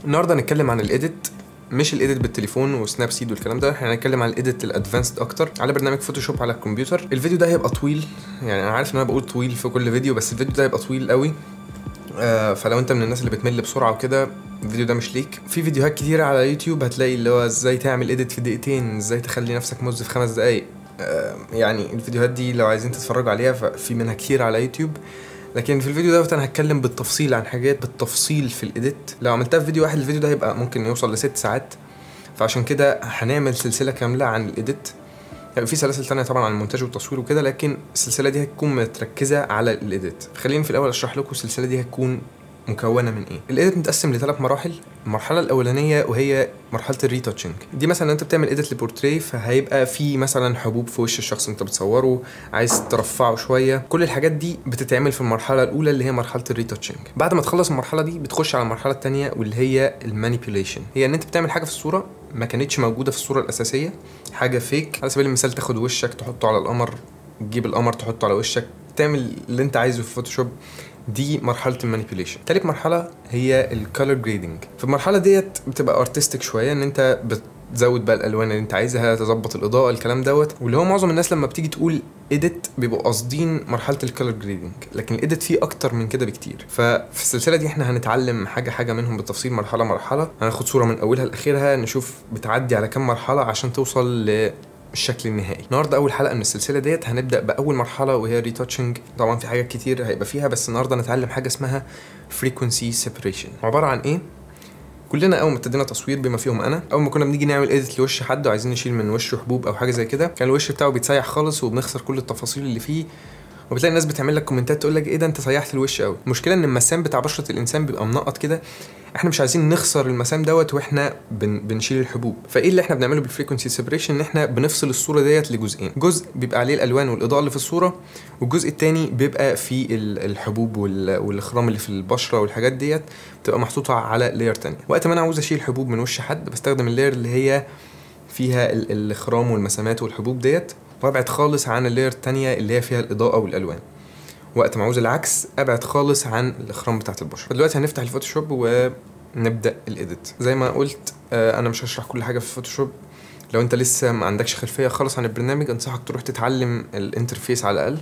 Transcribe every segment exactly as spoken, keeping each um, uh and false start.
النهارده هنتكلم عن الايديت، مش الايديت بالتليفون وسناب سيد والكلام ده، احنا هنتكلم عن الايديت الادفانسد اكتر على برنامج فوتوشوب على الكمبيوتر. الفيديو ده هيبقى طويل، يعني انا عارف ان انا بقول طويل في كل فيديو، بس الفيديو ده هيبقى طويل قوي. آه فلو انت من الناس اللي بتمل بسرعه وكده الفيديو ده مش ليك. في فيديوهات كتيره على يوتيوب هتلاقي اللي هو ازاي تعمل ايديت في دقيقتين، ازاي تخلي نفسك موز في خمس دقايق. آه يعني الفيديوهات دي لو عايزين تتفرجوا عليها ففي منها كتير على يوتيوب، لكن في الفيديو دوت انا هتكلم بالتفصيل عن حاجات بالتفصيل في الايديت. لو عملتها في فيديو واحد الفيديو ده هيبقى ممكن يوصل لست ساعات، فعشان كده هنعمل سلسله كامله عن الايديت. يعني في سلاسل تانية طبعا عن المونتاج والتصوير وكده، لكن السلسله دي هتكون متركزه على الايديت. خليني في الاول اشرح لكم السلسله دي هتكون مكونه من ايه. الايديت متقسم لثلاث مراحل. المرحله الاولانيه وهي مرحله الريتاتشنج، دي مثلا انت بتعمل ايديت لبورتريه، فهيبقى في مثلا حبوب في وش الشخص اللي انت بتصوره، عايز ترفعه شويه، كل الحاجات دي بتتعمل في المرحله الاولى اللي هي مرحله الريتاتشنج. بعد ما تخلص المرحله دي بتخش على المرحله الثانيه واللي هي المانيبيوليشن، هي ان انت بتعمل حاجه في الصوره ما كانتش موجوده في الصوره الاساسيه، حاجه فيك. على سبيل المثال تاخد وشك تحطه على القمر، تجيب القمر تحطه على وشك، تعمل اللي انت عايزه في فوتوشوب. دي مرحله المانيبيوليشن. تالت مرحله هي الكالر جريدنج. في المرحله ديت بتبقى ارتستيك شويه، ان انت بتزود بقى الالوان اللي انت عايزها، تظبط الاضاءه، الكلام دوت. واللي هو معظم الناس لما بتيجي تقول ايديت بيبقوا قاصدين مرحله الكالر جريدنج، لكن الايديت فيه اكتر من كده بكتير. ففي السلسله دي احنا هنتعلم حاجه حاجه منهم بالتفصيل، مرحله مرحله. هناخد صوره من اولها لاخرها، نشوف بتعدي على كام مرحله عشان توصل ل الشكل النهائي. النهارده اول حلقه من السلسله ديت هنبدا باول مرحله وهي ريتاتشنج. طبعا في حاجات كتير هيبقى فيها، بس النهارده نتعلم حاجه اسمها فريكونسي سيبريشن. عباره عن ايه؟ كلنا اول ما ابتدينا تصوير بما فيهم انا، اول ما كنا بنيجي نعمل ايديت لوش حد وعايزين نشيل من وشه حبوب او حاجه زي كده، كان الوش بتاعه بيتسيح خالص وبنخسر كل التفاصيل اللي فيه، وبتلاقي الناس بتعمل لك كومنتات تقول لك ايه ده انت سيحت الوش قوي. المشكله ان المسام بتاع بشره الانسان بيبقى منقط كده، احنا مش عايزين نخسر المسام دوت واحنا بن بنشيل الحبوب. فايه اللي احنا بنعمله بالفريكونسي سيبريشن؟ ان احنا بنفصل الصوره ديت لجزئين، جزء بيبقى عليه الالوان والاضاءه اللي في الصوره، والجزء الثاني بيبقى فيه الحبوب والاخرام اللي في البشره والحاجات ديت بتبقى محطوطه على لاير ثانيه. وقت ما انا عاوز اشيل حبوب من وش حد بستخدم اللاير اللي هي فيها الاخرام والمسامات والحبوب ديت، وابعد خالص عن اللاير الثانيه اللي هي فيها الاضاءه والالوان. وقت ما عاوز العكس ابعد خالص عن الاخرام بتاعه البشره. دلوقتي هنفتح الفوتوشوب ونبدا الايديت. زي ما قلت آه انا مش هشرح كل حاجه في الفوتوشوب. لو انت لسه ما عندكش خلفيه خالص عن البرنامج انصحك تروح تتعلم الانترفيس على الاقل.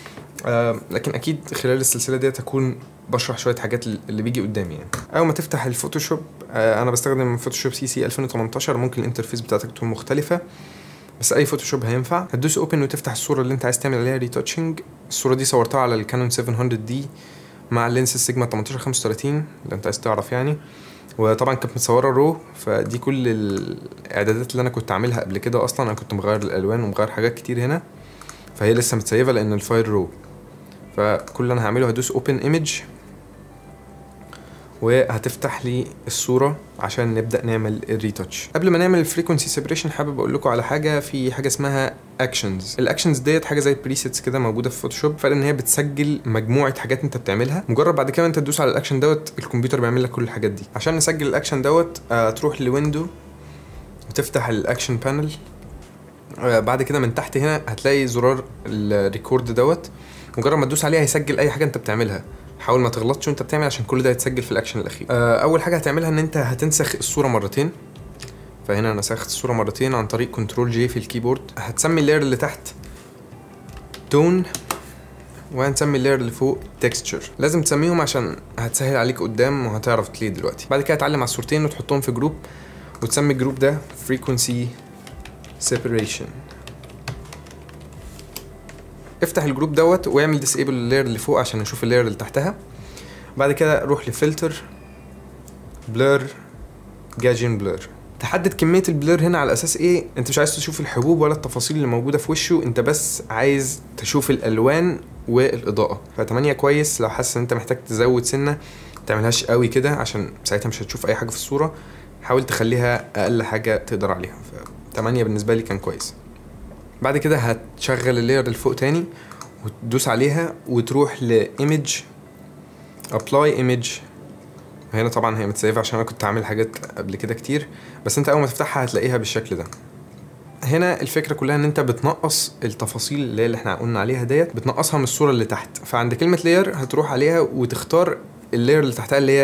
آه لكن اكيد خلال السلسله ديت هكون بشرح شويه حاجات اللي بيجي قدامي. يعني اول ما تفتح الفوتوشوب، آه انا بستخدم فوتوشوب سي سي ألفين وتمنتاشر، ممكن الانترفيس بتاعتك تكون مختلفه بس اي فوتوشوب هينفع. هتدوس اوبن وتفتح الصوره اللي انت عايز تعمل عليها ريتاتشنج. الصوره دي صورتها على الكانون سبعمية دي مع اللينس السيجما تمنتاشر خمسة وتلاتين اللي انت عايز تعرف يعني، وطبعا كانت متصوره رو. فدي كل الاعدادات اللي انا كنت عاملها قبل كده. اصلا انا كنت مغير الالوان ومغير حاجات كتير هنا، فهي لسه متسيفه لان الفايل رو. فكل اللي انا هعمله هدوس اوبن ايمج وهتفتح لي الصوره عشان نبدا نعمل الريتاتش. قبل ما نعمل الفريكونسي سيبريشن حابب اقول لكم على حاجه. في حاجه اسمها اكشنز. الاكشنز ديت حاجه زي البريسيتس كده موجوده في فوتوشوب، فرق ان هي بتسجل مجموعه حاجات انت بتعملها. مجرد بعد كده انت تدوس على الاكشن دوت الكمبيوتر بيعمل لك كل الحاجات دي. عشان نسجل الاكشن دوت آه تروح لويندو وتفتح الاكشن بانل. آه بعد كده من تحت هنا هتلاقي زرار الريكورد دوت، مجرد ما تدوس عليه هيسجل اي حاجه انت بتعملها. حاول ما تغلطش وانت بتعمل عشان كل ده يتسجل في الاكشن الاخير. آه اول حاجه هتعملها ان انت هتنسخ الصوره مرتين. فهنا انا نسخت الصوره مرتين عن طريق كنترول جي في الكيبورد. هتسمي اللاير اللي تحت تون، وهنسمي اللاير اللي فوق تكستشر. لازم تسميهم عشان هتسهل عليك قدام وهتعرف تليه دلوقتي. بعد كده هتعلم على الصورتين وتحطهم في جروب وتسمي الجروب ده فريكونسي سيبريشن. افتح الجروب دوت واعمل ديسيبل اللاير اللي فوق عشان نشوف اللاير اللي تحتها. بعد كده روح لفلتر بلور جاجين بلور. تحدد كميه البلور هنا على اساس ايه؟ انت مش عايز تشوف الحبوب ولا التفاصيل اللي موجوده في وشه، انت بس عايز تشوف الالوان والاضاءه. فتمانية كويس. لو حاسس ان انت محتاج تزود سنه متعملهاش قوي كده عشان ساعتها مش هتشوف اي حاجه في الصوره، حاول تخليها اقل حاجه تقدر عليها. فتمانية بالنسبه لي كان كويس. بعد كده هتشغل اللاير اللي فوق تاني وتدوس عليها وتروح لايمج ابلاي ايمج. هنا طبعا هي متسيفه عشان انا كنت عامل حاجات قبل كده كتير، بس انت اول ما تفتحها هتلاقيها بالشكل ده. هنا الفكره كلها ان انت بتنقص التفاصيل اللي, اللي احنا قلنا عليها ديت، بتنقصها من الصوره اللي تحت. فعند كلمه لاير هتروح عليها وتختار اللاير اللي تحتها اللي هي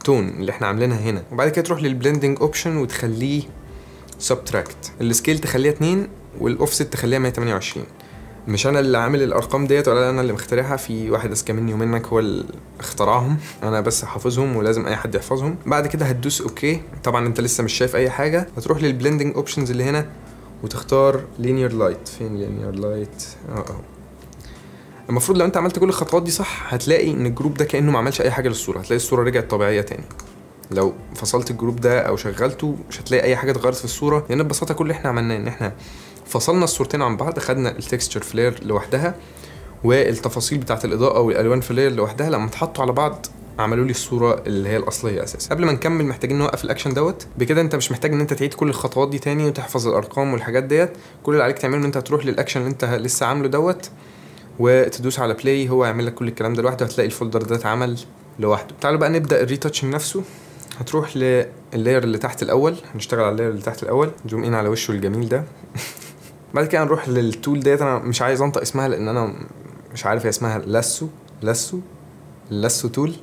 التون اللي احنا عاملينها هنا، وبعد كده تروح للبلندنج اوبشن وتخليه سبتراكت، السكيل تخليها اتنين والاوفست تخليها مية وتمانية وعشرين. مش انا اللي عامل الارقام ديت ولا انا اللي مخترعها، في واحد اذكى مني ومنك هو اللي اخترعهم، انا بس حافظهم ولازم اي حد يحفظهم. بعد كده هتدوس اوكي، طبعا انت لسه مش شايف اي حاجه، هتروح للبلندنج اوبشنز اللي هنا وتختار لينير لايت. فين لينير لايت؟ اه اهو. المفروض لو انت عملت كل الخطوات دي صح هتلاقي ان الجروب ده كانه ما عملش اي حاجه للصوره، هتلاقي الصوره رجعت طبيعيه تاني. لو فصلت الجروب ده او شغلته مش هتلاقي اي حاجه اتغيرت في الصوره، لان ببساطه كل اللي احنا عملناه ان احنا فصلنا الصورتين عن بعض، خدنا التكستشر فلير لوحدها والتفاصيل بتاعه الاضاءه والالوان فلير لوحدها، لما اتحطوا على بعض عملوا لي الصوره اللي هي الاصليه اساسا. قبل ما نكمل محتاجين نوقف الاكشن دوت. بكده انت مش محتاج ان انت تعيد كل الخطوات دي تاني وتحفظ الارقام والحاجات ديت، كل اللي عليك تعمله ان انت تروح للاكشن اللي انت لسه عامله دوت وتدوس على بلاي، هو يعمل لك كل الكلام ده لوحده، هتلاقي الفولدر ده اتعمل لوحده. تعالوا بقى نبدا الريتاتشنج نفسه. هتروح لللاير اللي تحت الاول، هنشتغل على اللاير اللي تحت الاول، زوم ان على وشه الجميل ده. بعد كده هنروح للتول ديت، انا مش عايز انطق اسمها لان انا مش عارف هي اسمها لاسو لاسو لاسو تول.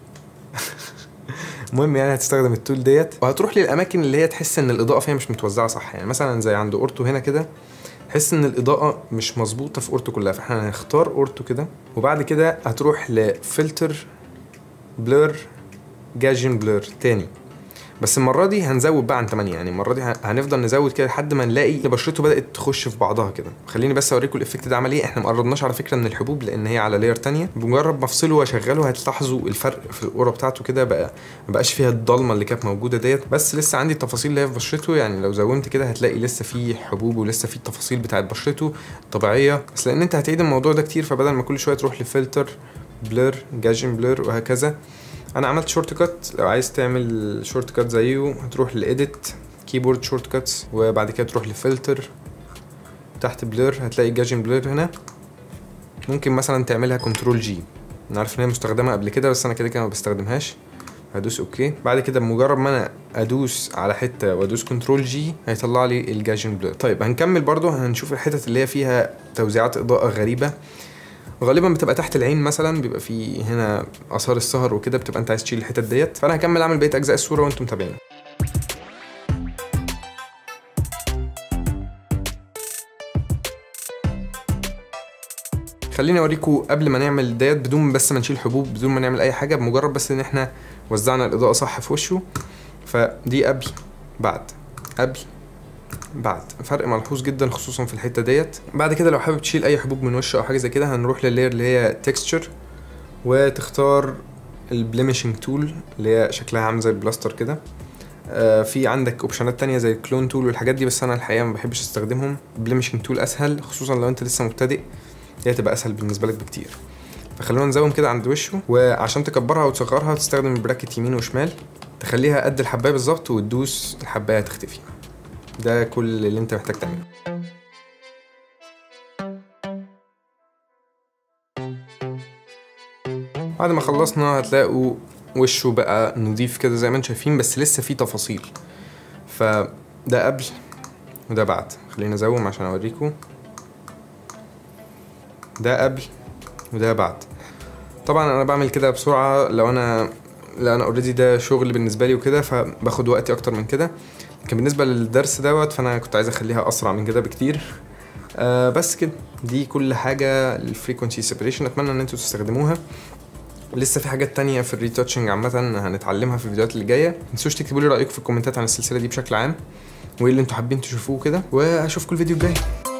المهم يعني هتستخدم التول ديت وهتروح للاماكن اللي هي تحس ان الاضاءه فيها مش متوزعه صح، يعني مثلا زي عند اورتو هنا كده تحس ان الاضاءه مش مظبوطه في اورتو كلها، فاحنا هنختار اورتو كده، وبعد كده هتروح لفلتر بلور جاجن بلور تاني، بس المره دي هنزود بقى عن تمانية، يعني المره دي هنفضل نزود كده لحد ما نلاقي ان بشرته بدات تخش في بعضها كده. خليني بس اوريكم الايفكت ده عمل ايه. احنا ما قربناش على فكره من الحبوب لان هي على لاير تانية، بمجرد ما افصله واشغله هتلاحظوا الفرق في القوره بتاعته كده، بقى ما بقاش فيها الضلمه اللي كانت موجوده ديت، بس لسه عندي التفاصيل اللي هي في بشرته، يعني لو زومت كده هتلاقي لسه في حبوب ولسه في التفاصيل بتاعت بشرته طبيعيه، بس لان انت هتعيد الموضوع ده كتير فبدل ما كل شويه تروح لفلتر بلور جاجن بلور وهكذا. انا عملت شورت كات، لو عايز تعمل شورت كات زيه هتروح لإيديت كيبورد شورت كاتس، وبعد كده تروح لفلتر تحت بلور هتلاقي جاجن بلور هنا، ممكن مثلا تعملها كنترول جي، انا عارف ان هي مستخدمه قبل كده بس انا كده كده ما بستخدمهاش. هدوس اوكي، بعد كده بمجرد ما انا ادوس على حته وادوس كنترول جي هيطلع لي الجاجن بلور. طيب هنكمل برضو، هنشوف الحتت اللي هي فيها توزيعات اضاءه غريبه، غالبا بتبقى تحت العين مثلا، بيبقى في هنا اثار السهر وكده، بتبقى انت عايز تشيل الحتت ديت، فانا هكمل اعمل بقيه اجزاء الصوره وانتم متابعين. خليني اوريكم قبل ما نعمل ديت بدون بس ما نشيل حبوب، بدون ما نعمل اي حاجه، بمجرد بس ان احنا وزعنا الاضاءه صح في وشه. فدي قبل بعد قبل بعد، فرق ملحوظ جدا خصوصا في الحته ديت. بعد كده لو حابب تشيل اي حبوب من وشه او حاجه زي كده هنروح لللاير اللي هي تكستشر وتختار البليمشنج تول اللي هي شكلها عامل زي البلاستر كده. آه في عندك اوبشنات تانية زي الكلون تول والحاجات دي، بس انا الحقيقه ما بحبش استخدمهم. البليمشنج تول اسهل خصوصا لو انت لسه مبتدئ، هي تبقى اسهل بالنسبه لك بكتير. فخلونا نزوم كده عند وشه، وعشان تكبرها وتصغرها تستخدم البراكت يمين وشمال، تخليها قد الحبايه بالظبط وتدوس الحبايه تختفي. ده كل اللي انت محتاج تعمله. بعد ما خلصنا هتلاقوا وشه بقى نضيف كده زي ما انتم شايفين، بس لسه فيه تفاصيل. فده قبل وده بعد، خلينا ازوم عشان اوريكم. ده قبل وده بعد. طبعا انا بعمل كده بسرعه، لو انا لا انا اوريدي ده شغل بالنسبه لي وكده فباخد وقتي اكتر من كده، لكن بالنسبه للدرس دوت فانا كنت عايز اخليها اسرع من كده بكتير. آه بس كده، دي كل حاجه للفريكونسي سيبريشن، اتمنى ان انتوا تستخدموها. لسه في حاجات تانية في الريتاتشنج عامه هنتعلمها في الفيديوهات اللي جايه. متنسوش تكتبوا لي رايكم في الكومنتات عن السلسله دي بشكل عام، وايه اللي انتوا حابين تشوفوه كده، واشوفكم الفيديو الجاي.